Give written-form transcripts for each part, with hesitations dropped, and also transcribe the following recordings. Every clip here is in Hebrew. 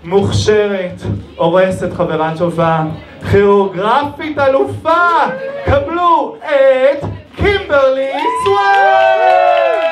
מוכשרת, הורסת חברה טובה, כירוגרפית אלופה, קבלו את קימברלי סווארט!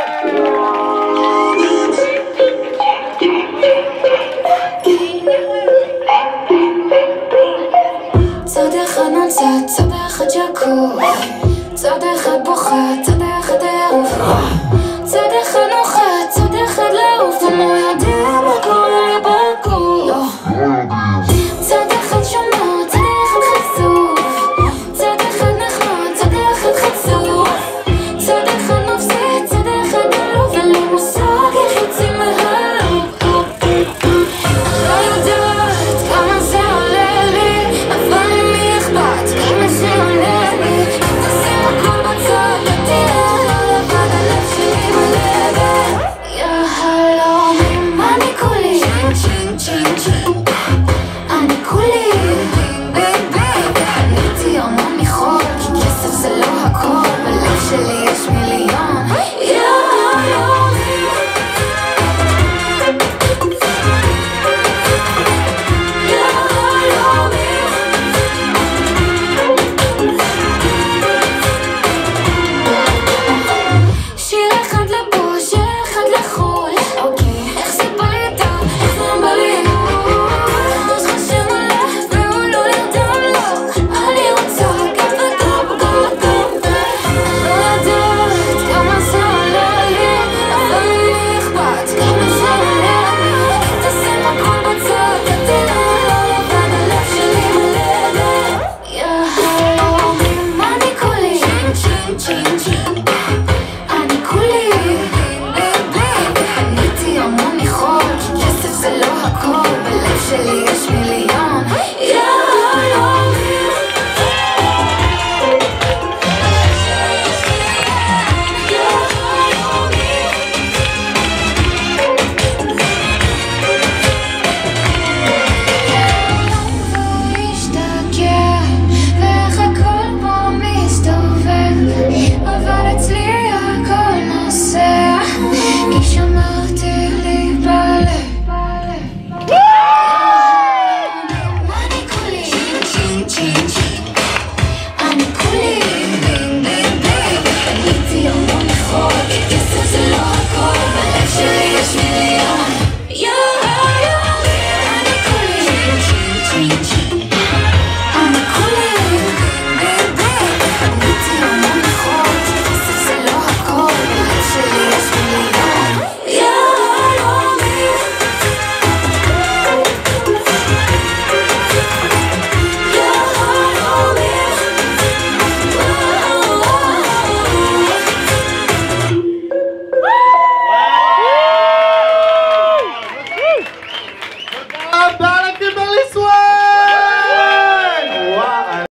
צד אחד נוצץ, צד אחד שקור, צד אחד בוכה, צד אחד ערוף, צד אחד נוחת, צד אחד לעוף, אני לא יודע מה קורה לי בגוף. צד אחד שומע, צד אחד חשוף, צד אחד נחמד, צד אחד חצוף, צד אחד מפסיד, צד אחד עלוב, אין לי מושג איך יוצאים מהלופ. לא יודעת כמה זה עולה לי, אבל למי אכפת כמה זה עולה לי. תשים הכל בצד, תראה לא לבד, הלב שלי מלא. יא הלומים, אני כולי צ'ין צ'ין צ'ין, אני כולי ביי ביי. קניתי המון מחול, כי כסף זה לא הכל, בלב שלי יש מיליון. יא הלומים, יא הלומים. שיר אחד לפה, שיר אחד לחול, אוקיי, איך זה בא לי טוב, איך זה בא לי טוב. יש לך שם הלב והוא לא נרדם לו, אני רוצה גם וגם וגם וגם. לא יודעת כמה זה עולה לי, אבל למי אכפת כמה זה עולה לי. תשים הכל בצד, תראה לא לבד, הלב שלי מלא. יא הלומים, אני כולי צ'ין צ'ין צ'ין צ'ין,